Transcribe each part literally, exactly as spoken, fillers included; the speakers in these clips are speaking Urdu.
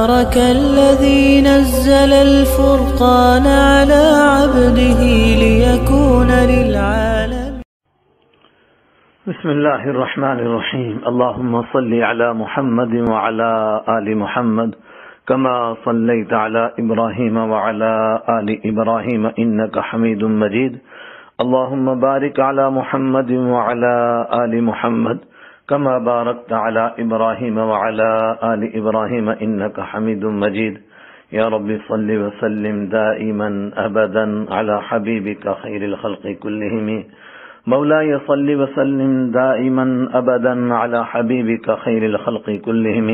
تبارك الذي نزل الفرقان على عبده ليكون للعالمين. بسم الله الرحمن الرحيم. اللهم صل على محمد وعلى آل محمد كما صليت على إبراهيم وعلى آل إبراهيم إنك حميد مجيد. اللهم بارك على محمد وعلى آل محمد كما باركت على إبراهيم وعلى آل إبراهيم إنك حميد مجيد. يا رب صل وسلم دائما أبدا على حبيبك خير الخلق كلهم. مولاي صل وسلم دائما أبدا على حبيبك خير الخلق كلهم.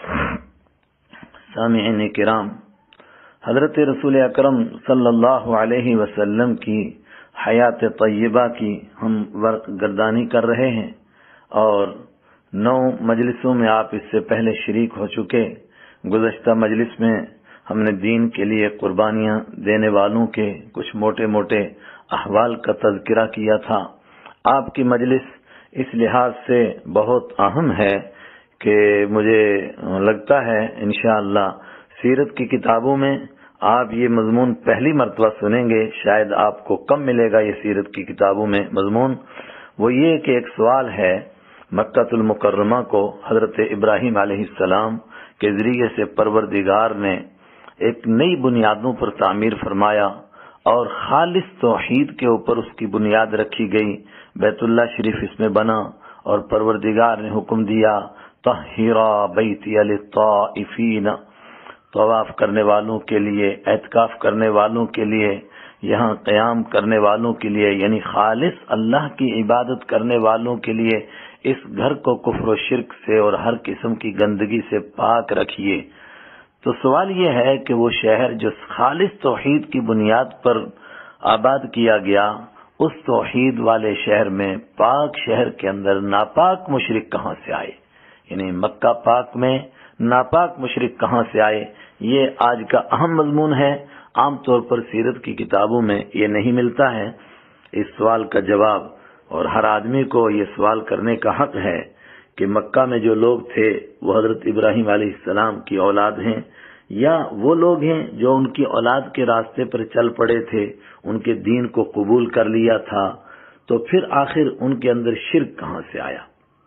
سامعین کرام، حضرت رسول اکرم صلی اللہ علیہ وسلم کی حیات طیبہ کی ہم ورق گردانی کر رہے ہیں اور نو مجلسوں میں آپ اس سے پہلے شریک ہو چکے. گزشتہ مجلس میں ہم نے دین کے لیے قربانیاں دینے والوں کے کچھ موٹے موٹے احوال کا تذکرہ کیا تھا. آپ کی مجلس اس لحاظ سے بہت اہم ہے کہ مجھے لگتا ہے انشاءاللہ سیرت کی کتابوں میں آپ یہ مضمون پہلی مرتبہ سنیں گے. شاید آپ کو کم ملے گا یہ سیرت کی کتابوں میں مضمون. وہ یہ کہ ایک سوال ہے، مکہ المکرمہ کو حضرت ابراہیم علیہ السلام کے ذریعے سے پروردگار نے ایک نئی بنیادوں پر تعمیر فرمایا اور خالص توحید کے اوپر اس کی بنیاد رکھی گئی. بیت اللہ شریف اس میں بنا اور پروردگار نے حکم دیا طہرا بیتی للطائفین، طواف کرنے والوں کے لیے، اعتکاف کرنے والوں کے لیے، یہاں قیام کرنے والوں کے لیے، یعنی خالص اللہ کی عبادت کرنے والوں کے لیے اس گھر کو کفر و شرک سے اور ہر قسم کی گندگی سے پاک رکھیے. تو سوال یہ ہے کہ وہ شہر جو خالص توحید کی بنیاد پر آباد کیا گیا، اس توحید والے شہر میں، پاک شہر کے اندر ناپاک مشرک کہاں سے آئے؟ یعنی مکہ پاک میں ناپاک مشرک کہاں سے آئے؟ یہ آج کا اہم مضمون ہے. عام طور پر سیرت کی کتابوں میں یہ نہیں ملتا ہے. اس سوال کا جواب، اور ہر آدمی کو یہ سوال کرنے کا حق ہے کہ مکہ میں جو لوگ تھے وہ حضرت ابراہیم علیہ السلام کی اولاد ہیں یا وہ لوگ ہیں جو ان کی اولاد کے راستے پر چل پڑے تھے، ان کے دین کو قبول کر لیا تھا، تو پھر آخر ان کے اندر شرک کہاں سے آیا؟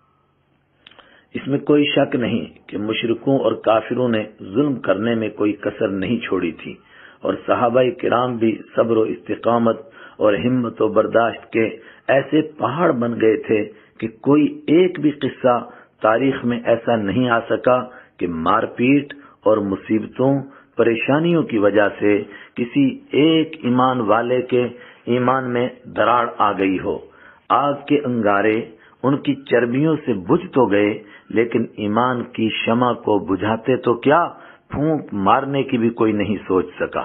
اس میں کوئی شک نہیں کہ مشرکوں اور کافروں نے ظلم کرنے میں کوئی کسر نہیں چھوڑی تھی، اور صحابہ کرام بھی صبر و استقامت اور ہمت و برداشت کے ایسے پہاڑ بن گئے تھے کہ کوئی ایک بھی قصہ تاریخ میں ایسا نہیں آ سکا کہ مار پیٹ اور مصیبتوں پریشانیوں کی وجہ سے کسی ایک ایمان والے کے ایمان میں دراڑ آ گئی ہو. آگ کے انگارے ان کی چربیوں سے بجھ تو گئے، لیکن ایمان کی شمع کو بجھاتے تو کیا، پھونک مارنے کی بھی کوئی نہیں سوچ سکا.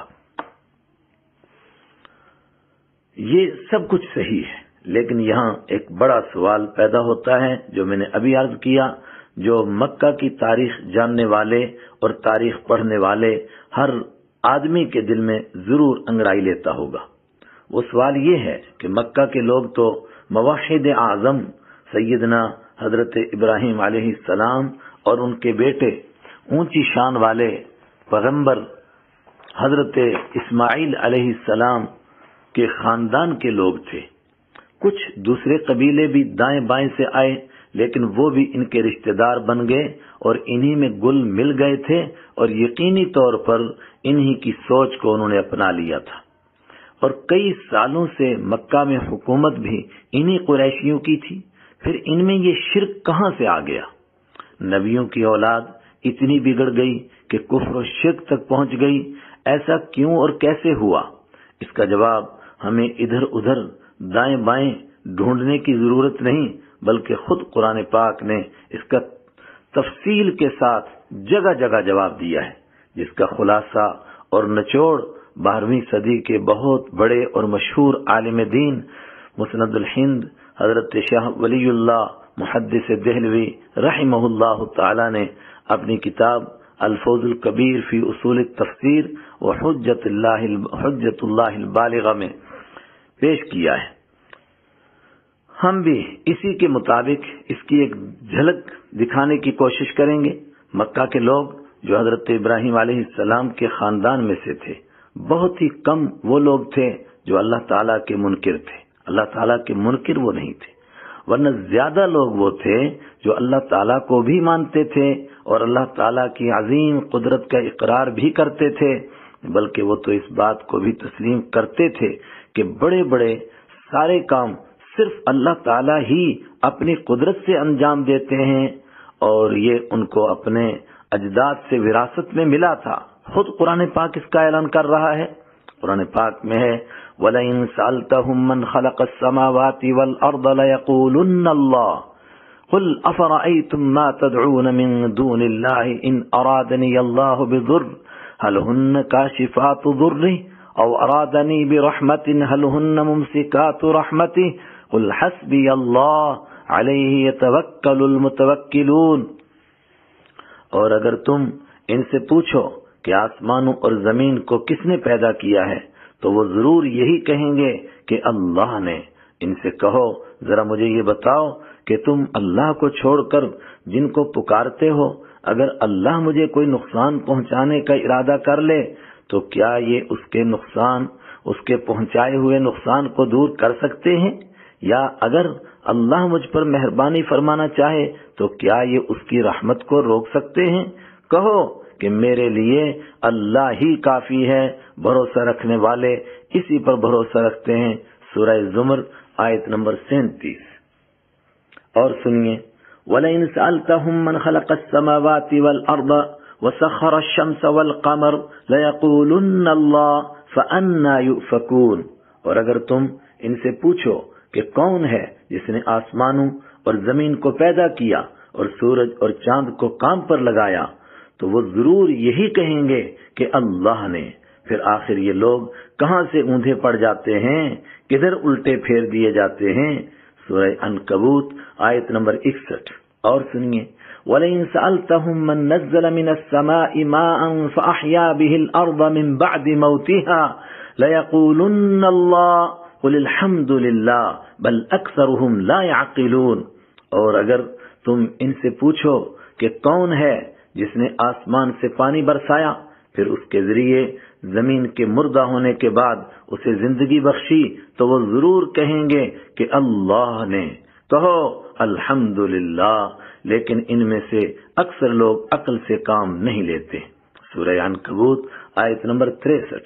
یہ سب کچھ صحیح ہے، لیکن یہاں ایک بڑا سوال پیدا ہوتا ہے جو میں نے ابھی عرض کیا، جو مکہ کی تاریخ جاننے والے اور تاریخ پڑھنے والے ہر آدمی کے دل میں ضرور انگڑائی لیتا ہوگا. وہ سوال یہ ہے کہ مکہ کے لوگ تو موحد اعظم سیدنا حضرت ابراہیم علیہ السلام اور ان کے بیٹے اونچی شان والے پیغمبر حضرت اسماعیل علیہ السلام کے خاندان کے لوگ تھے. کچھ دوسرے قبیلے بھی دائیں بائیں سے آئے، لیکن وہ بھی ان کے رشتہ دار بن گئے اور انہی میں گل مل گئے تھے، اور یقینی طور پر انہی کی سوچ کو انہوں نے اپنا لیا تھا. اور کئی سالوں سے مکہ میں حکومت بھی انہی قریشیوں کی تھی. پھر ان میں یہ شرک کہاں سے آ گیا؟ نبیوں کی اولاد اتنی بگڑ گئی کہ کفر و شرک تک پہنچ گئی. ایسا کیوں اور کیسے ہوا؟ اس کا جواب ہمیں ادھر ادھر دائیں بائیں ڈھونڈنے کی ضرورت نہیں، بلکہ خود قرآن پاک نے اس کا تفصیل کے ساتھ جگہ جگہ جواب دیا ہے، جس کا خلاصہ اور نچوڑ بارہویں صدی کے بہت بڑے اور مشہور عالم دین مسند الہند حضرت شاہ ولی اللہ محدث دہلوی رحمہ اللہ تعالی نے اپنی کتاب الفوز الکبیر فی اصول التفسیر و حجت اللہ حجت اللہ البالغہ میں پیش کیا ہے. ہم بھی اسی کے مطابق اس کی ایک جھلک دکھانے کی کوشش کریں گے. مکہ کے لوگ جو حضرت ابراہیم علیہ السلام کے خاندان میں سے تھے، بہت ہی کم وہ لوگ تھے جو اللہ تعالیٰ کے منکر تھے، اللہ تعالیٰ کے منکر وہ نہیں تھے، ورنہ زیادہ لوگ وہ تھے جو اللہ تعالیٰ کو بھی مانتے تھے اور اللہ تعالیٰ کی عظیم قدرت کا اقرار بھی کرتے تھے، بلکہ وہ تو اس بات کو بھی تسلیم کرتے تھے کہ بڑے بڑے سارے کام صرف اللہ تعالیٰ ہی اپنی قدرت سے انجام دیتے ہیں، اور یہ ان کو اپنے اجداد سے وراثت میں ملا تھا۔ خود قرآن پاک اس کا اعلان کر رہا ہے، قرآن پاک میں ہے وَلَئِن سَأَلْتَهُم مَّنْ خَلَقَ السَّمَاوَاتِ وَالْأَرْضَ لَيَقُولُنَّ اللَّهُ قُلْ أَفَرَأَيْتُم مَّا تَدْعُونَ مِن دُونِ اللَّهِ إِنْ أَرَادَنِيَ اللَّهُ بِضُرٍّ هَلْ هُنَّ كَاشِفَاتُ ضُرِّهِ أَوْ أَرَادَنِي بِرَحْمَةٍ هَلْ هُنَّ مُمْسِكَاتُ رَحْمَتِهِ قُلْ حَسْبِيَ اللَّهُ عَلَيْهِ يَتَوَكَّلُ الْمُتَوَكِّلُونَ۔ اور اگر تم ان سے پوچھو کہ آسمانوں اور زمین کو کس نے پیدا کیا ہے تو وہ ضرور یہی کہیں گے کہ اللہ نے۔ ان سے کہو ذرا مجھے یہ بتاؤ کہ تم اللہ کو چھوڑ کر جن کو پکارتے ہو، اگر اللہ مجھے کوئی نقصان پہنچانے کا ارادہ کر لے تو کیا یہ اس کے نقصان اس کے پہنچائے ہوئے نقصان کو دور کر سکتے ہیں؟ یا اگر اللہ مجھ پر مہربانی فرمانا چاہے تو کیا یہ اس کی رحمت کو روک سکتے ہیں؟ کہو کہ میرے لیے اللہ ہی کافی ہے، بھروسہ رکھنے والے اسی پر بھروسہ رکھتے ہیں۔ سورہ زمر آیت نمبر سینتیس۔ اور سنیے وَلَئِن سَأَلْتَهُم مَّنْ خَلَقَ السَّمَاوَاتِ وَالْأَرْضَ وَسَخَّرَ الشَّمْسَ وَالْقَمَرَ لَيَقُولُنَّ اللَّهُ فَأَنَّىٰ يُؤْفَكُونَ۔ اور اگر تم ان سے پوچھو کہ کون ہے جس نے آسمانوں اور زمین کو پیدا کیا اور سورج اور چاند کو کام پر لگایا تو وہ ضرور یہی کہیں گے کہ اللہ نے۔ پھر آخر یہ لوگ کہاں سے اوندھے پڑ جاتے ہیں، کدھر الٹے پھیر دیے جاتے ہیں۔ سورہ عنکبوت آیت نمبر اکسٹھ۔ اور سنیے وَلَئِن سَأَلْتَهُم مَّن نَّزَّلَ مِنَ السَّمَاءِ مَاءً فَأَحْيَا بِهِ الْأَرْضَ مِن بَعْدِ مَوْتِهَا لَيَقُولُنَّ اللَّهُ قُلِ الْحَمْدُ لِلَّهِ بَلْ أَكْثَرُهُمْ لَا يَعْقِلُونَ۔ اور اگر تم ان سے پوچھو کہ کون ہے جس نے آسمان سے پانی برسایا پھر اس کے ذریعے زمین کے مردہ ہونے کے بعد اسے زندگی بخشی تو وہ ضرور کہیں گے کہ اللہ نے۔ کہو الحمدللہ، لیکن ان میں سے اکثر لوگ عقل سے کام نہیں لیتے۔ سورہ عنکبوت آیت نمبر تریسٹھ۔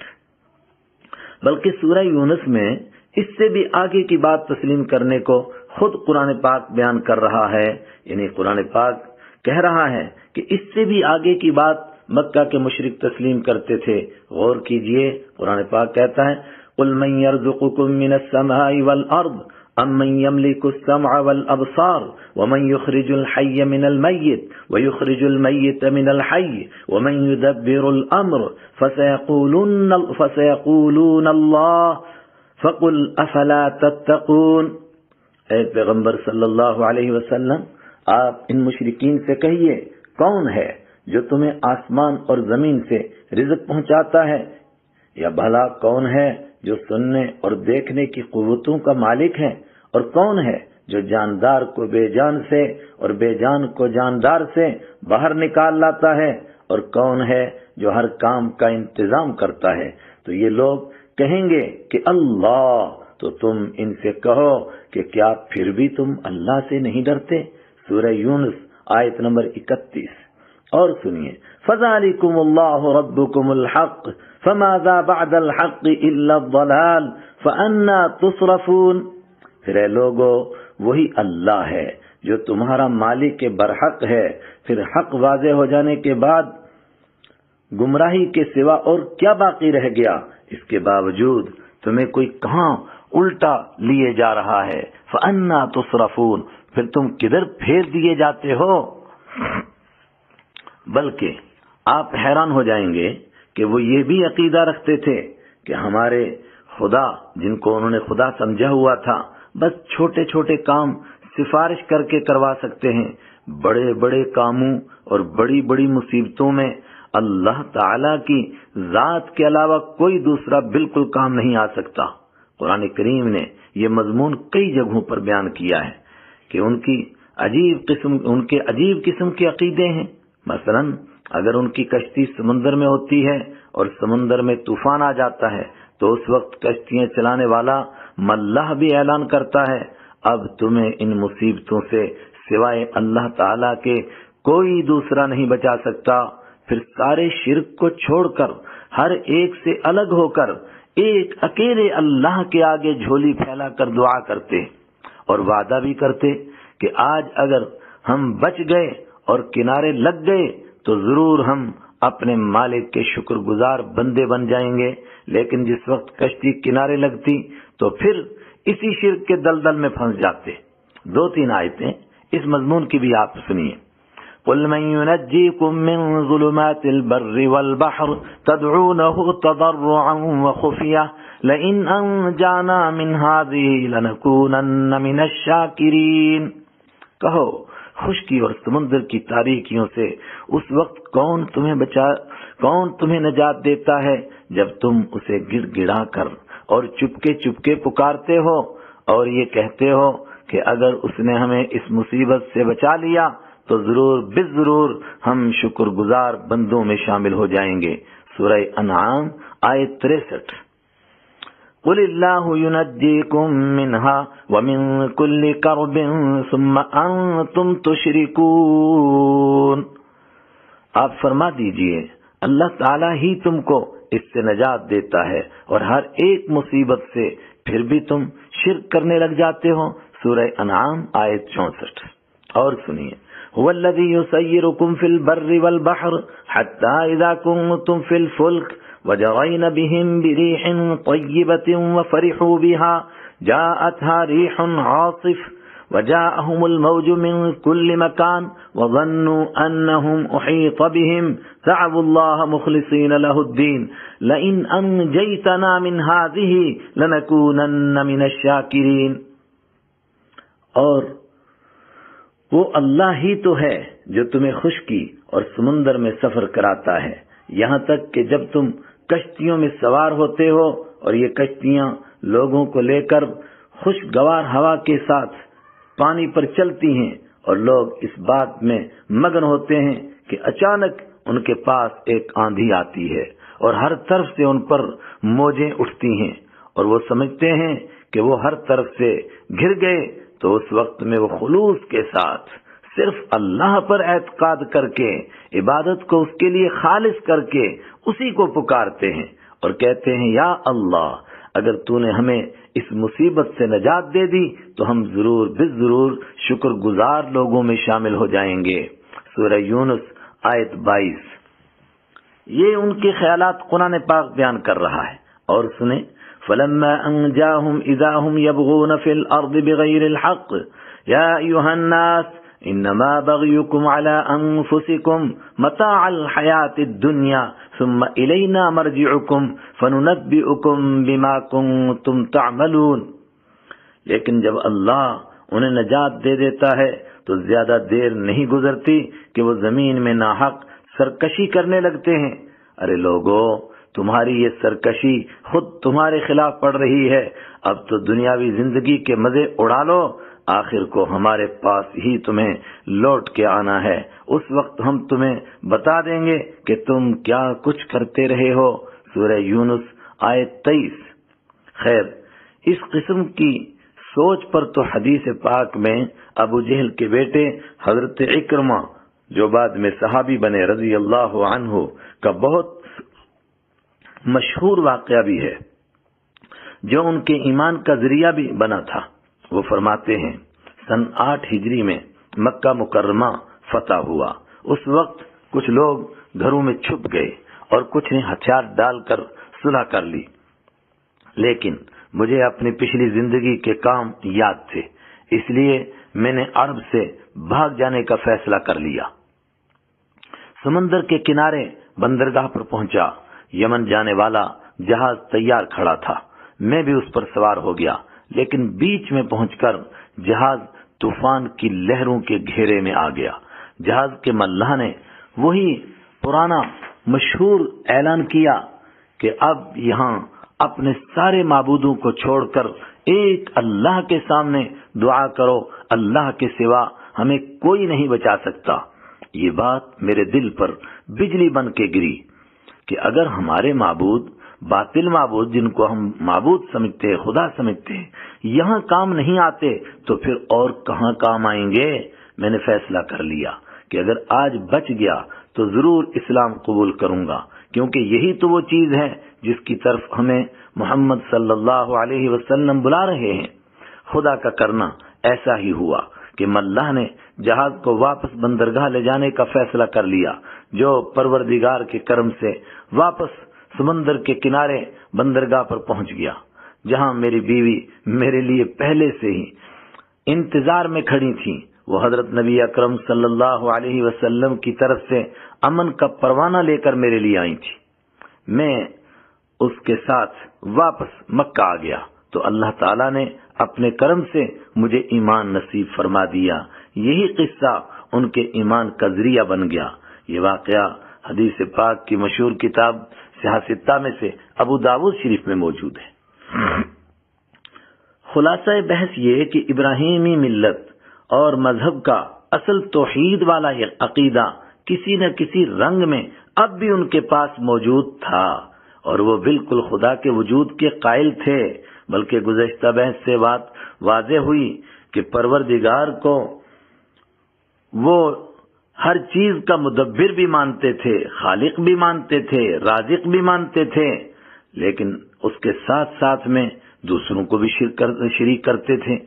بلکہ سورہ یونس میں اس سے بھی آگے کی بات تسلیم کرنے کو خود قرآن پاک بیان کر رہا ہے، یعنی قرآن پاک کہہ رہا ہے کہ اس سے بھی آگے کی بات مکہ کے مشرک تسلیم کرتے تھے۔ غور کیجئے، قرآن پاک کہتا ہے قُلْ مَنْ يَرْزُقُكُم مِّنَ السَّمَاءِ وَالْأَرْضِ أَمَّن يَمْلِكُ السَّمْعَ وَالْأَبْصَارَ وَمَنْ يُخْرِجُ الْحَيَّ مِنَ الْمَيِّتِ وَيُخْرِجُ الْمَيِّتَ مِنَ الْحَيِّ وَمَنْ يُدَبِّرُ الْأَمْرَ فَسَيَقُولُونَ فَسَيَقُولُونَ اللَّهُ فَقُلْ أَفَلَا تَتَّقُونَ۔ اے پیغمبر صلی اللہ علیہ وسلم، آپ ان مشرکین سے کہیے کون ہے جو تمہیں آسمان اور زمین سے رزق پہنچاتا ہے، یا بھلا کون ہے جو سننے اور دیکھنے کی قوتوں کا مالک ہے، اور کون ہے جو جاندار کو بے جان سے اور بے جان کو جاندار سے باہر نکال لاتا ہے، اور کون ہے جو ہر کام کا انتظام کرتا ہے۔ تو یہ لوگ کہیں گے کہ اللہ۔ تو تم ان سے کہو کہ کیا پھر بھی تم اللہ سے نہیں ڈرتے۔ سورہ یونس آیت نمبر اکتیس۔ اور سنیے فَذَلِكُمُ اللَّهُ رَبُّكُمُ الْحَقُّ فَمَاذَا بَعْدَ الْحَقِّ إِلَّا الضَّلَالُ فَأَنَّىٰ تُصْرَفُونَ۔ پھر اے لوگو، وہی اللہ ہے جو تمہارا مالک برحق ہے، پھر حق واضح ہو جانے کے بعد گمراہی کے سوا اور کیا باقی رہ گیا؟ اس کے باوجود تمہیں کوئی کہاں الٹا لیے جا رہا ہے۔ فَأَنَّىٰ تُصْرَفُونَ، پھر تم کدھر پھیر دیے جاتے ہو؟ بلکہ آپ حیران ہو جائیں گے کہ وہ یہ بھی عقیدہ رکھتے تھے کہ ہمارے خدا، جن کو انہوں نے خدا سمجھا ہوا تھا، بس چھوٹے چھوٹے کام سفارش کر کے کروا سکتے ہیں، بڑے بڑے کاموں اور بڑی بڑی مصیبتوں میں اللہ تعالی کی ذات کے علاوہ کوئی دوسرا بالکل کام نہیں آ سکتا۔ قرآن کریم نے یہ مضمون کئی جگہوں پر بیان کیا ہے کہ ان کی عجیب قسم ان کے عجیب قسم کے عقیدے ہیں۔ مثلا اگر ان کی کشتی سمندر میں ہوتی ہے اور سمندر میں طوفان آ جاتا ہے تو اس وقت کشتیاں چلانے والا ملاح بھی اعلان کرتا ہے اب تمہیں ان مصیبتوں سے سوائے اللہ تعالی کے کوئی دوسرا نہیں بچا سکتا. پھر سارے شرک کو چھوڑ کر ہر ایک سے الگ ہو کر ایک اکیلے اللہ کے آگے جھولی پھیلا کر دعا کرتے اور وعدہ بھی کرتے کہ آج اگر ہم بچ گئے اور کنارے لگ گئے تو ضرور ہم اپنے مالک کے شکر گزار بندے بن جائیں گے. لیکن جس وقت کشتی کنارے لگتی تو پھر اسی شرک کے دلدل میں پھنس جاتے. دو تین آیتیں اس مضمون کی بھی آپ سنیے. قل من ينجيكم من ظلمات البر والبحر تدعونه تضرعا وخفيا لئن انجانا من هذه لنكونن من الشاكرين. کہو خشکی اور سمندر کی تاریکیوں سے اس وقت کون تمہیں بچا کون تمہیں نجات دیتا ہے جب تم اسے گڑ گڑا کر اور چپکے چپکے پکارتے ہو اور یہ کہتے ہو کہ اگر اس نے ہمیں اس مصیبت سے بچا لیا تو ضرور بالضرور ہم شکر گزار بندوں میں شامل ہو جائیں گے. سورہ انعام آیت تریسٹھ. قل اللہ ینجیکم منہا ومن کل کرب ثم انتم تشرکون. آپ فرما دیجئے اللہ تعالیٰ ہی تم کو اس سے نجات دیتا ہے اور ہر ایک مصیبت سے پھر بھی تم شرک کرنے لگ جاتے ہو. سورہ انعام آیت چونسٹھ. اور سنیے هو الذي يسيركم في البر والبحر حتى إذا كنتم في الفلك وجرين بهم بريح طيبة وفرحوا بها جاءتها ريح عاصف وجاءهم الموج من كل مكان وظنوا أنهم أحيط بهم دعوا الله مخلصين له الدين لئن أنجيتنا من هذه لنكونن من الشاكرين. اور وہ اللہ ہی تو ہے جو تمہیں خشکی اور سمندر میں سفر کراتا ہے یہاں تک کہ جب تم کشتیوں میں سوار ہوتے ہو اور یہ کشتیاں لوگوں کو لے کر خوشگوار ہوا کے ساتھ پانی پر چلتی ہیں اور لوگ اس بات میں مگن ہوتے ہیں کہ اچانک ان کے پاس ایک آندھی آتی ہے اور ہر طرف سے ان پر موجیں اٹھتی ہیں اور وہ سمجھتے ہیں کہ وہ ہر طرف سے گھر گئے تو اس وقت میں وہ خلوص کے ساتھ صرف اللہ پر اعتقاد کر کے عبادت کو اس کے لیے خالص کر کے اسی کو پکارتے ہیں اور کہتے ہیں یا اللہ اگر تو نے ہمیں اس مصیبت سے نجات دے دی تو ہم ضرور بالضرور شکر گزار لوگوں میں شامل ہو جائیں گے. سورہ یونس آیت بائیس. یہ ان کے خیالات قرآن پاک بیان کر رہا ہے. اور سنیں فلما انجاهم اذا هم يبغون في الارض بغير الحق يا ايها الناس انما بغيكم على انفسكم متاع الحياة الدنيا ثم الينا مرجعكم فننبئكم بما كنتم تعملون. لیکن جب اللہ انہیں نجات دے دیتا ہے تو زیادہ دیر نہیں گزرتی کہ وہ زمین میں ناحق سرکشی کرنے لگتے ہیں. ارے لوگو تمہاری یہ سرکشی خود تمہارے خلاف پڑ رہی ہے. اب تو دنیاوی زندگی کے مزے اڑا لو آخر کو ہمارے پاس ہی تمہیں لوٹ کے آنا ہے. اس وقت ہم تمہیں بتا دیں گے کہ تم کیا کچھ کرتے رہے ہو. سورہ یونس آیت تیئیس. خیر اس قسم کی سوچ پر تو حدیث پاک میں ابو جہل کے بیٹے حضرت اکرمہ جو بعد میں صحابی بنے رضی اللہ عنہ کا بہت مشہور واقعہ بھی ہے جو ان کے ایمان کا ذریعہ بھی بنا تھا. وہ فرماتے ہیں سن آٹھ ہجری میں مکہ مکرمہ فتح ہوا. اس وقت کچھ لوگ گھروں میں چھپ گئے اور کچھ نے ہتھیار ڈال کر صلح کر لی. لیکن مجھے اپنی پچھلی زندگی کے کام یاد تھے اس لیے میں نے عرب سے بھاگ جانے کا فیصلہ کر لیا. سمندر کے کنارے بندرگاہ پر پہنچا. یمن جانے والا جہاز تیار کھڑا تھا. میں بھی اس پر سوار ہو گیا لیکن بیچ میں پہنچ کر جہاز طوفان کی لہروں کے گھیرے میں آ گیا. جہاز کے ملاح نے وہی پرانا مشہور اعلان کیا کہ اب یہاں اپنے سارے معبودوں کو چھوڑ کر ایک اللہ کے سامنے دعا کرو. اللہ کے سوا ہمیں کوئی نہیں بچا سکتا. یہ بات میرے دل پر بجلی بن کے گری کہ اگر ہمارے معبود، باطل معبود جن کو ہم معبود سمجھتے ہیں، خدا سمجھتے ہیں، یہاں کام نہیں آتے تو پھر اور کہاں کام آئیں گے؟ میں نے فیصلہ کر لیا کہ اگر آج بچ گیا تو ضرور اسلام قبول کروں گا، کیونکہ یہی تو وہ چیز ہے جس کی طرف ہمیں محمد صلی اللہ علیہ وسلم بلا رہے ہیں۔ خدا کا کرنا ایسا ہی ہوا کہ ملاح نے جہاز کو واپس بندرگاہ لے جانے کا فیصلہ کر لیا، جو پروردگار کے کرم سے واپس سمندر کے کنارے بندرگاہ پر پہنچ گیا، جہاں میری بیوی میرے لیے پہلے سے ہی انتظار میں کھڑی تھی۔ وہ حضرت نبی اکرم صلی اللہ علیہ وسلم کی طرف سے امن کا پروانہ لے کر میرے لیے آئی تھی۔ میں اس کے ساتھ واپس مکہ آ گیا تو اللہ تعالیٰ نے اپنے کرم سے مجھے ایمان نصیب فرما دیا۔ یہی قصہ ان کے ایمان کا ذریعہ بن گیا۔ یہ واقعہ حدیث پاک کی مشہور کتاب صحاح ستہ میں سے ابو داؤد شریف میں موجود ہے۔ خلاصہ بحث یہ کہ ابراہیمی ملت اور مذہب کا اصل توحید والا یہ عقیدہ کسی نہ کسی رنگ میں اب بھی ان کے پاس موجود تھا، اور وہ بالکل خدا کے وجود کے قائل تھے۔ بلکہ گزشتہ بحث سے بات واضح ہوئی کہ پروردگار کو وہ ہر چیز کا مدبر بھی مانتے تھے، خالق بھی مانتے تھے، رازق بھی مانتے تھے، لیکن اس کے ساتھ ساتھ میں دوسروں کو بھی شریک کرتے تھے۔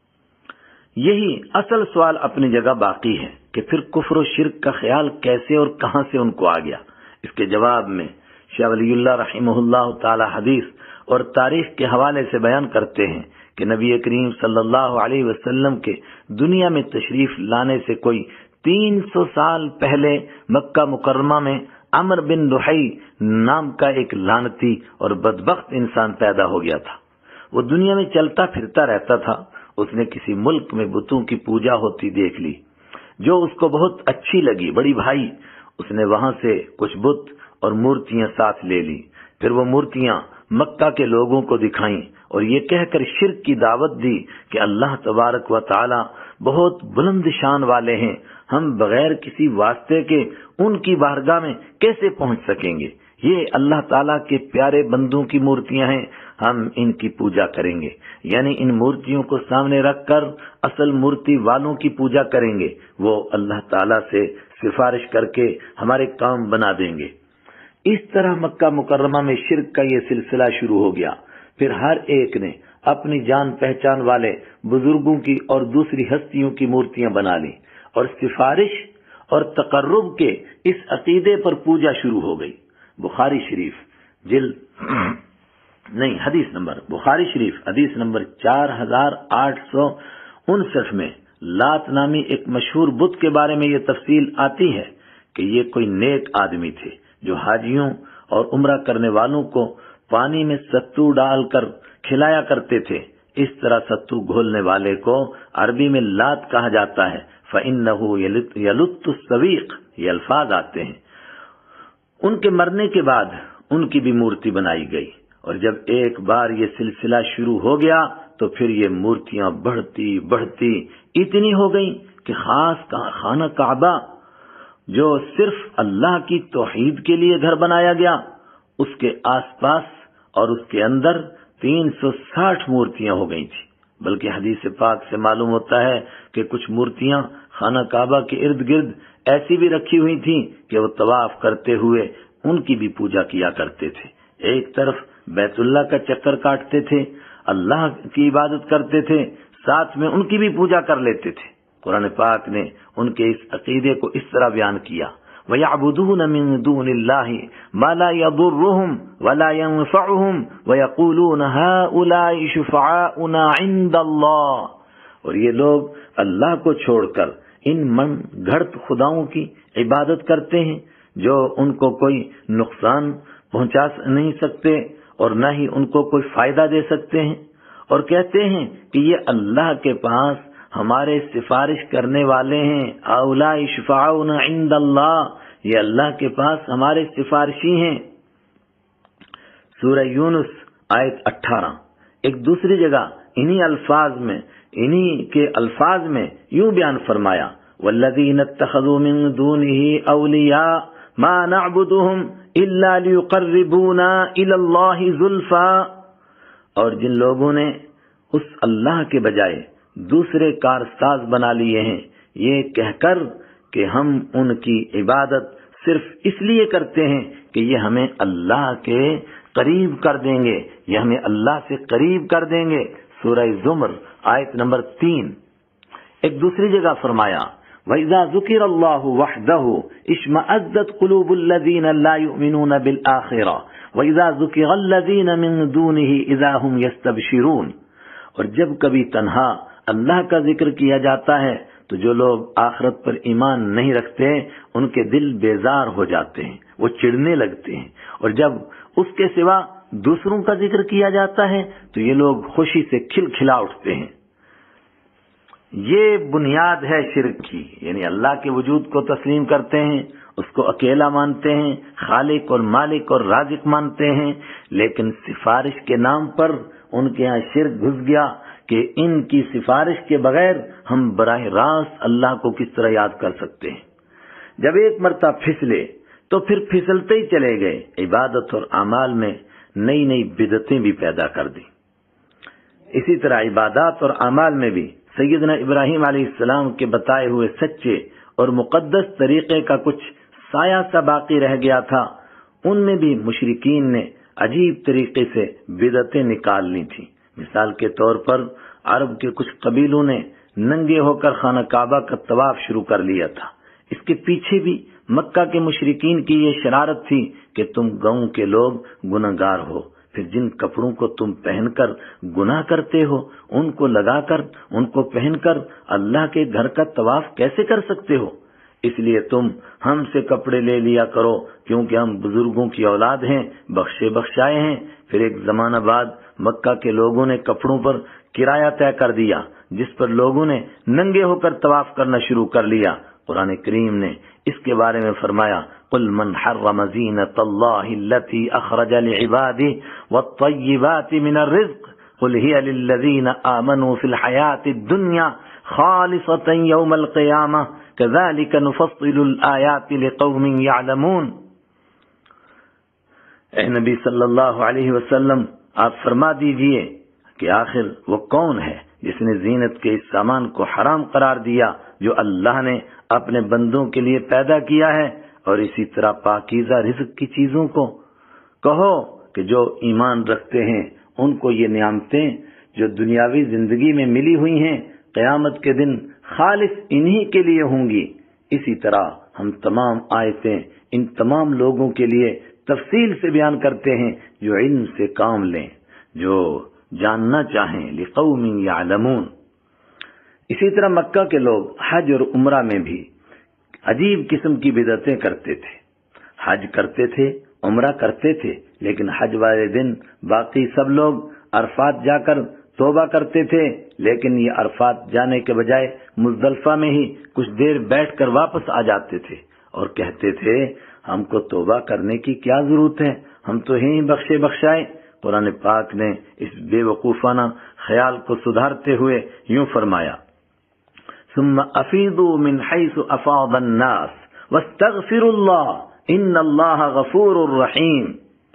یہی اصل سوال اپنی جگہ باقی ہے کہ پھر کفر و شرک کا خیال کیسے اور کہاں سے ان کو آ گیا؟ اس کے جواب میں شاہ ولی اللہ رحمہ اللہ تعالی حدیث اور تاریخ کے حوالے سے بیان کرتے ہیں کہ نبی کریم صلی اللہ علیہ وسلم کے دنیا میں تشریف لانے سے کوئی تین سو سال پہلے مکہ مکرمہ میں عمر بن لحی نام کا ایک لعنتی اور بدبخت انسان پیدا ہو گیا تھا۔ وہ دنیا میں چلتا پھرتا رہتا تھا۔ اس نے کسی ملک میں بتوں کی پوجا ہوتی دیکھ لی جو اس کو بہت اچھی لگی، بڑی بھائی۔ اس نے وہاں سے کچھ بت اور مورتیاں ساتھ لے لی، پھر وہ مورتیاں مکہ کے لوگوں کو دکھائیں اور یہ کہہ کر شرک کی دعوت دی کہ اللہ تبارک و تعالی بہت بلند شان والے ہیں، ہم بغیر کسی واسطے کے ان کی بارگاہ میں کیسے پہنچ سکیں گے؟ یہ اللہ تعالیٰ کے پیارے بندوں کی مورتیاں ہیں، ہم ان کی پوجا کریں گے، یعنی ان مورتیوں کو سامنے رکھ کر اصل مورتی والوں کی پوجا کریں گے، وہ اللہ تعالیٰ سے سفارش کر کے ہمارے کام بنا دیں گے۔ اس طرح مکہ مکرمہ میں شرک کا یہ سلسلہ شروع ہو گیا۔ پھر ہر ایک نے اپنی جان پہچان والے بزرگوں کی اور دوسری ہستیوں کی مورتیاں بنا لی، اور سفارش اور تقرب کے اس عقیدے پر پوجا شروع ہو گئی۔ بخاری شریف جلد نہیں حدیث نمبر بخاری شریف حدیث نمبر چار ہزار آٹھ سو انسٹھ میں لات نامی ایک مشہور بت کے بارے میں یہ تفصیل آتی ہے کہ یہ کوئی نیک آدمی تھے جو حاجیوں اور عمرہ کرنے والوں کو پانی میں ستو ڈال کر کھلایا کرتے تھے۔ اس طرح ستو گھولنے والے کو عربی میں لات کہا جاتا ہے۔ فَإِنَّهُ يَلُتُّ السَّوِيقِ یہ الفاظ آتے ہیں۔ ان کے مرنے کے بعد ان کی بھی مورتی بنائی گئی، اور جب ایک بار یہ سلسلہ شروع ہو گیا تو پھر یہ مورتیاں بڑھتی بڑھتی اتنی ہو گئیں کہ خاص خانہ کعبہ جو صرف اللہ کی توحید کے لیے گھر بنایا گیا، اس کے آس پاس اور اس کے اندر تین سو ساٹھ مورتیاں ہو گئی تھی۔ بلکہ حدیث پاک سے معلوم ہوتا ہے کہ کچھ مورتیاں خانہ کعبہ کے ارد گرد ایسی بھی رکھی ہوئی تھیں کہ وہ طواف کرتے ہوئے ان کی بھی پوجا کیا کرتے تھے۔ ایک طرف بیت اللہ کا چکر کاٹتے تھے، اللہ کی عبادت کرتے تھے، ساتھ میں ان کی بھی پوجا کر لیتے تھے۔ قرآن پاک نے ان کے اس عقیدے کو اس طرح بیان کیا، وَيَعْبُدُونَ مِن دُونِ اللَّهِ مَا لَا يَضُرُّهُمْ وَلَا يَنفَعُهُمْ وَيَقُولُونَ هَؤُلَاءِ شُفَعَاؤُنَا عِندَ اللَّهِ، اور یہ لوگ اللہ کو چھوڑ کر ان من گھڑت خداؤں کی عبادت کرتے ہیں جو ان کو کوئی نقصان پہنچا نہیں سکتے اور نہ ہی ان کو کوئی فائدہ دے سکتے ہیں، اور کہتے ہیں کہ یہ اللہ کے پاس ہمارے سفارش کرنے والے ہیں۔ اولئ شفعاؤنا عند اللہ، یہ اللہ کے پاس ہمارے سفارشی ہیں۔ سورہ یونس آیت اٹھارہ۔ ایک دوسری جگہ انہی الفاظ میں انہی کے الفاظ میں یوں بیان فرمایا، والذین اتخذوا من دونه اولیاء ما نعبدهم الا لیقربونا الی اللہ زلفا، اور جن لوگوں نے اس اللہ کے بجائے دوسرے کارساز بنا لیے ہیں یہ کہہ کر کہ ہم ان کی عبادت صرف اس لیے کرتے ہیں کہ یہ ہمیں اللہ کے قریب کر دیں گے، یہ ہمیں اللہ سے قریب کر دیں گے۔ سورہ زمر آیت نمبر تین۔ ایک دوسری جگہ فرمایا وَإِذَا ذُكِرَ اللَّهُ وَحْدَهُ اشْمَأَزَّتْ قُلُوبُ الَّذِينَ لَا يُؤْمِنُونَ بِالْآخِرَةِ وَإِذَا ذُكِرَ الَّذِينَ مِن دُونِهِ إِذَا هُمْ يَسْتَبْشِرُونَ، اور جب کبھی تنہا اللہ کا ذکر کیا جاتا ہے تو جو لوگ آخرت پر ایمان نہیں رکھتے ان کے دل بیزار ہو جاتے ہیں، وہ چڑھنے لگتے ہیں، اور جب اس کے سوا دوسروں کا ذکر کیا جاتا ہے تو یہ لوگ خوشی سے کھل کھلا اٹھتے ہیں۔ یہ بنیاد ہے شرک کی، یعنی اللہ کے وجود کو تسلیم کرتے ہیں، اس کو اکیلا مانتے ہیں، خالق اور مالک اور رازق مانتے ہیں، لیکن سفارش کے نام پر ان کے ہاں شرک گھس گیا کہ ان کی سفارش کے بغیر ہم براہ راست اللہ کو کس طرح یاد کر سکتے ہیں۔ جب ایک مرتبہ پھسلے تو پھر پھسلتے ہی چلے گئے، عبادت اور اعمال میں نئی نئی بدعتیں بھی پیدا کر دی۔ اسی طرح عبادات اور اعمال میں بھی سیدنا ابراہیم علیہ السلام کے بتائے ہوئے سچے اور مقدس طریقے کا کچھ سایہ سا باقی رہ گیا تھا، ان میں بھی مشرکین نے عجیب طریقے سے بدعتیں نکال لی تھیں۔ مثال کے طور پر عرب کے کچھ قبیلوں نے ننگے ہو کر خانہ کعبہ کا طواف شروع کر لیا تھا۔ اس کے پیچھے بھی مکہ کے مشرکین کی یہ شرارت تھی کہ تم گاؤں کے لوگ گناہگار ہو، پھر جن کپڑوں کو تم پہن کر گناہ کرتے ہو ان کو لگا کر ان کو پہن کر اللہ کے گھر کا طواف کیسے کر سکتے ہو؟ اس لیے تم ہم سے کپڑے لے لیا کرو کیونکہ ہم بزرگوں کی اولاد ہیں، بخشے بخشائے ہیں۔ پھر ایک زمانہ بعد مکہ کے لوگوں نے کپڑوں پر کرایہ طے کر دیا جس پر لوگوں نے ننگے ہو کر طواف کرنا شروع کر لیا۔ قرآن کریم نے اس کے بارے میں فرمایا قل من حرم زینۃ اللہ التی اخرج لعباده والطیبات من الرزق قل هي للذین آمنوا فی الحیاۃ الدنیا خالصۃ یوم القیامہ کذالک نفصل الآیات لقوم یعلمون۔ اے نبی صلی اللہ علیہ وسلم آپ فرما دیجئے کہ آخر وہ کون ہے جس نے زینت کے اس سامان کو حرام قرار دیا جو اللہ نے اپنے بندوں کے لیے پیدا کیا ہے، اور اسی طرح پاکیزہ رزق کی چیزوں کو؟ کہو کہ جو ایمان رکھتے ہیں ان کو یہ نعمتیں جو دنیاوی زندگی میں ملی ہوئی ہیں قیامت کے دن خالص انہی کے لیے ہوں گی۔ اسی طرح ہم تمام آیتیں ان تمام لوگوں کے لیے تفصیل سے بیان کرتے ہیں جو علم سے کام لیں، جو جاننا چاہیں، لقوم یعلمون۔ اسی طرح مکہ کے لوگ حج اور عمرہ میں بھی عجیب قسم کی بدعتیں کرتے تھے۔ حج کرتے تھے، عمرہ کرتے تھے، لیکن حج والے دن باقی سب لوگ عرفات جا کر توبہ کرتے تھے، لیکن یہ عرفات جانے کے بجائے مزدلفہ میں ہی کچھ دیر بیٹھ کر واپس آ جاتے تھے اور کہتے تھے ہم کو توبہ کرنے کی کیا ضرورت ہے، ہم تو ہیں ہی بخشے بخشائے۔ قرآن پاک نے اس بے وقوفانہ خیال کو سدھارتے ہوئے یوں فرمایا ثم افیضوا من حیث افاض الناس واستغفروا اللہ ان اللہ غفور الرحیم۔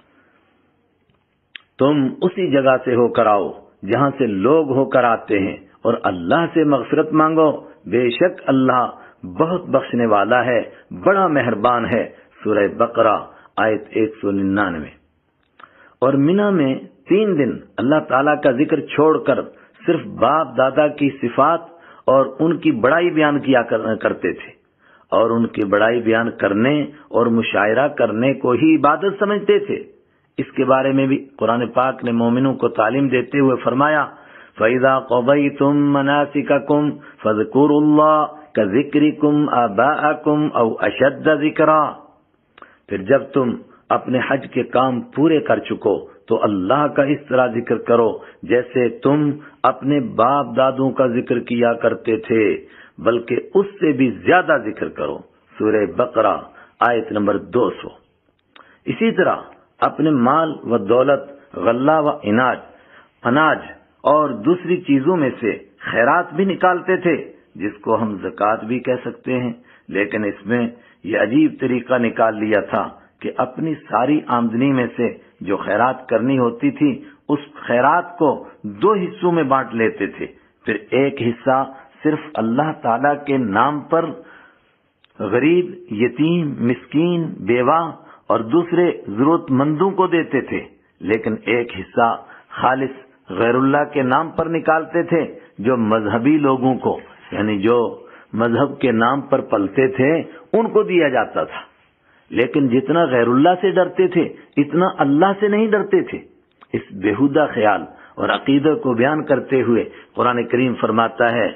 تم اسی جگہ سے ہو کر آؤ جہاں سے لوگ ہو کر آتے ہیں اور اللہ سے مغفرت مانگو، بے شک اللہ بہت بخشنے والا ہے، بڑا مہربان ہے۔ سورہ بقرہ آیت ایک سو ننانوے۔ اور منی میں تین دن اللہ تعالیٰ کا ذکر چھوڑ کر صرف باپ دادا کی صفات اور ان کی بڑائی بیان کیا کرتے تھے، اور ان کی بڑائی بیان کرنے اور مشاعرہ کرنے کو ہی عبادت سمجھتے تھے۔ اس کے بارے میں بھی قرآن پاک نے مومنوں کو تعلیم دیتے ہوئے فرمایا فَإِذَا قَضَيْتُم مَّنَاسِكَكُمْ فَاذْكُرُوا اللَّهَ كَذِكْرِكُمْ آبَاءَكُمْ أَوْ أَشَدَّ ذِكْرًا۔ پھر جب تم اپنے حج کے کام پورے کر چکو تو اللہ کا اس طرح ذکر کرو جیسے تم اپنے باپ دادوں کا ذکر کیا کرتے تھے، بلکہ اس سے بھی زیادہ ذکر کرو۔ سورہ بقرہ آیت نمبر دو سو۔ اسی طرح اپنے مال و دولت، غلہ و اناج اناج اور دوسری چیزوں میں سے خیرات بھی نکالتے تھے، جس کو ہم زکوٰۃ بھی کہہ سکتے ہیں، لیکن اس میں یہ عجیب طریقہ نکال لیا تھا کہ اپنی ساری آمدنی میں سے جو خیرات کرنی ہوتی تھی اس خیرات کو دو حصوں میں بانٹ لیتے تھے، پھر ایک حصہ صرف اللہ تعالی کے نام پر غریب، یتیم، مسکین، بیوہ اور دوسرے ضرورت مندوں کو دیتے تھے، لیکن ایک حصہ خالص غیر اللہ کے نام پر نکالتے تھے، جو مذہبی لوگوں کو، یعنی جو مذہب کے نام پر پلتے تھے ان کو دیا جاتا تھا۔ لیکن جتنا غیر اللہ سے ڈرتے تھے اتنا اللہ سے نہیں ڈرتے تھے۔ اس بےہودہ خیال اور عقیدہ کو بیان کرتے ہوئے قرآن کریم فرماتا ہے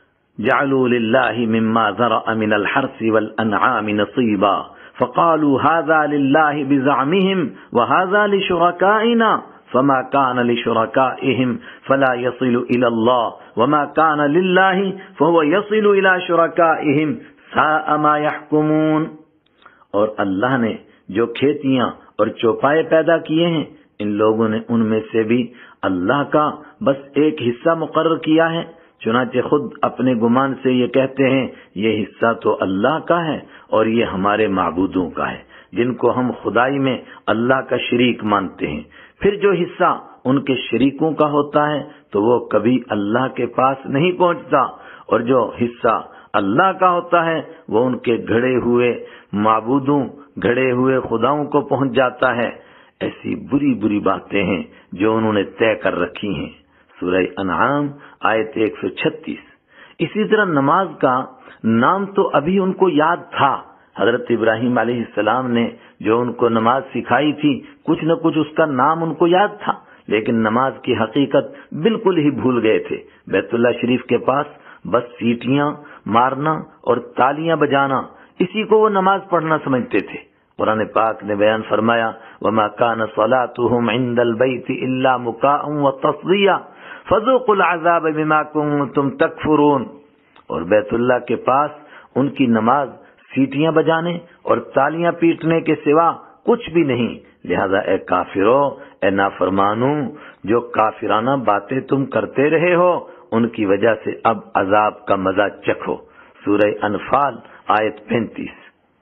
جعلوا للہ مما ذرأ من الحرث والانعام نصیبا فقالوا هذا لله بزعمهم وهذا لشركائنا فما كان لشركائهم فلا يصل الى الله وما كان لله فهو يصل الى شركائهم ساء ما يحكمون۔ اور اللہ نے جو کھیتیاں اور چوپائے پیدا کیے ہیں ان لوگوں نے ان میں سے بھی اللہ کا بس ایک حصہ مقرر کیا ہے، چنانچہ خود اپنے گمان سے یہ کہتے ہیں یہ حصہ تو اللہ کا ہے اور یہ ہمارے معبودوں کا ہے جن کو ہم خدائی میں اللہ کا شریک مانتے ہیں۔ پھر جو حصہ ان کے شریکوں کا ہوتا ہے تو وہ کبھی اللہ کے پاس نہیں پہنچتا، اور جو حصہ اللہ کا ہوتا ہے وہ ان کے گھڑے ہوئے معبودوں، گھڑے ہوئے خداؤں کو پہنچ جاتا ہے۔ ایسی بری بری باتیں ہیں جو انہوں نے طے کر رکھی ہیں۔ سورہ انعام آیت ایک سو چھتیس۔ اسی طرح نماز کا نام تو ابھی ان کو یاد تھا، حضرت ابراہیم علیہ السلام نے جو ان کو نماز سکھائی تھی کچھ نہ کچھ اس کا نام ان کو یاد تھا، لیکن نماز کی حقیقت بالکل ہی بھول گئے تھے۔ بیت اللہ شریف کے پاس بس سیٹیاں مارنا اور تالیاں بجانا، اسی کو وہ نماز پڑھنا سمجھتے تھے۔ قرآن پاک نے بیان فرمایا وَمَا كَانَ صَلَاتُهُمْ عِنْدَ الْبَيْتِ إِلَّا مُكَاءً وَتَصْدِيًّا فَذُوقُوا الْعَذَابَ بِمَا كُنتُمْ تَكْفُرُونَ۔ اور بیت اللہ کے پاس ان کی نماز سیٹیاں بجانے اور تالیاں پیٹنے کے سوا کچھ بھی نہیں، لہذا اے کافرو، اے نافرمانو، جو کافرانہ باتیں تم کرتے رہے ہو ان کی وجہ سے اب عذاب کا مزہ چکھو۔ سورہ انفال آیت پینتیس۔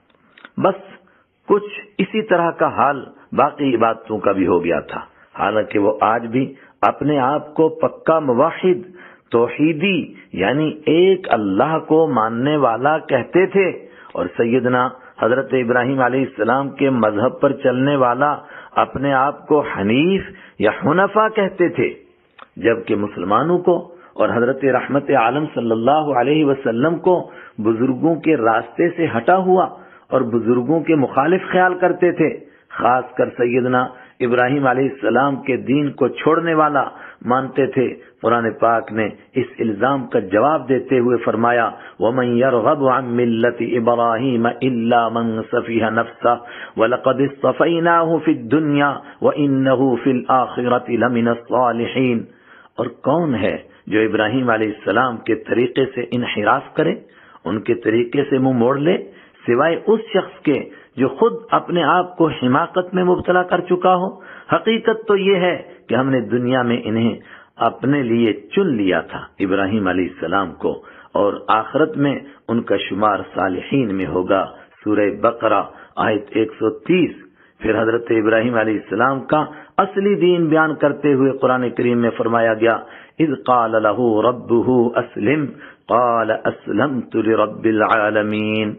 بس کچھ اسی طرح کا حال باقی عبادتوں کا بھی ہو گیا تھا، حالانکہ وہ آج بھی اپنے آپ کو پکا موحد، توحیدی یعنی ایک اللہ کو ماننے والا کہتے تھے، اور سیدنا حضرت ابراہیم علیہ السلام کے مذہب پر چلنے والا اپنے آپ کو حنیف یا حنفا کہتے تھے، جبکہ مسلمانوں کو اور حضرت رحمت عالم صلی اللہ علیہ وسلم کو بزرگوں کے راستے سے ہٹا ہوا اور بزرگوں کے مخالف خیال کرتے تھے، خاص کر سیدنا ابراہیم علیہ السلام کے دین کو چھوڑنے والا مانتے تھے۔ قرآن پاک نے اس الزام کا جواب دیتے ہوئے فرمایا وَمَن يَرْغَبُ عَن مِّلَّةِ إِبْرَاهِيمَ إِلَّا مَن سَفِهَ نَفْسَهُ وَلَقَدِ اصْطَفَيْنَاهُ فِي الدُّنْيَا وَإِنَّهُ فِي الْآخِرَةِ لَمِنَ الصَّالِحِينَ۔ اور کون ہے جو ابراہیم علیہ السلام کے طریقے سے انحراف کرے، ان کے طریقے سے منہ موڑ لے، سوائے اس شخص کے جو خود اپنے آپ کو حماقت میں مبتلا کر چکا ہو؟ حقیقت تو یہ ہے کہ ہم نے دنیا میں انہیں اپنے لیے چن لیا تھا، ابراہیم علیہ السلام کو، اور آخرت میں ان کا شمار صالحین میں ہوگا۔ سورہ بقرہ آیت ایک سو تیس۔ پھر حضرت ابراہیم علیہ السلام کا اصلی دین بیان کرتے ہوئے قرآن کریم میں فرمایا گیا اذ قال له ربه اسلم قال اسلمت لرب العالمین۔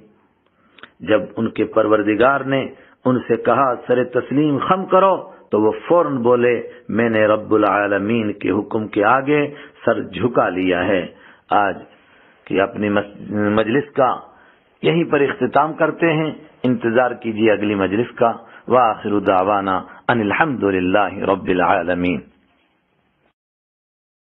جب ان کے پروردگار نے ان سے کہا سر تسلیم خم کرو تو وہ فوراً بولے میں نے رب العالمین کے حکم کے آگے سر جھکا لیا ہے۔ آج کی اپنی مجلس کا یہیں پر اختتام کرتے ہیں، انتظار کیجیے اگلی مجلس کا۔ وآخر دعوانا ان الحمد للہ رب العالمین۔